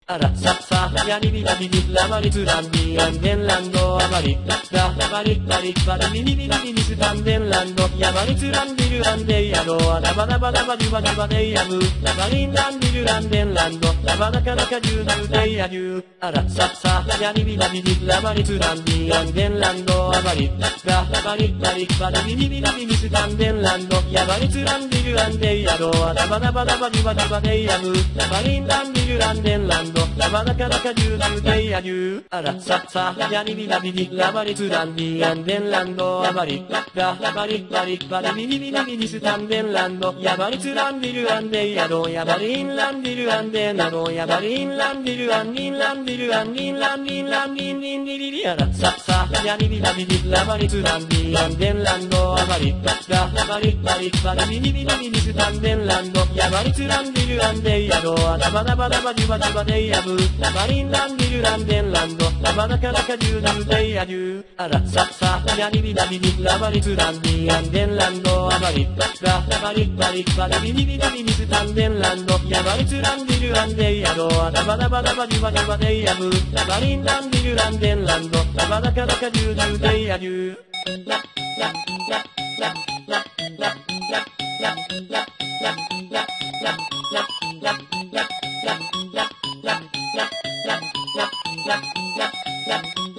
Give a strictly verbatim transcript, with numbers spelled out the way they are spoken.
あらささやりびらびびらばりつらんびあんでんらんどあばりららばりばりばりびびびびびびすたんでんらんどやばりつらんびるらんでやろあらばらばらばじゅばじゅばでやむらばりんらんびるらんでんらんどらばなかなかじゅうなるでやじゅうあらささやりびらびびらばりつらんびあんでんらんどあばりららばりばりばりびびびびびすたんでんらんどやばりつらんびるらんでやろあらばらばらばじゅばじゅばでやむらばりんらんびるらんでんらんどラバなかなかじゅうなるでやじゅうあらささやりびらびびラバリつらんびやんでんらんどあばりららばりばりばりびびびびびびすたんでんらんどやばりつらんびるあんでやろやばりんらんびるあんでなろやばりんらんびるあんりんらんびるあんりんらんりんらんりんりんりりりあらささやりびらびびラバリつらんびやんでんらんどあばりららばりばりばりびびびびびすたんでんらんどやばりつらんびるあんでやろあらばらばらばじゅばじゅばでやぶラバリンランビルランデンランドラバなかなかじゅうなるでやじゅうあらささやりびらびびラバリツランビアンデンランドあばりララバリバリバリビビビビビビスタンデンランドやばりツランビルランデやろラバラバラバジュバジュバでやぶラバリンランビルランデンランドラバなかなかじゅうなるでやじゅうラララララララララララララ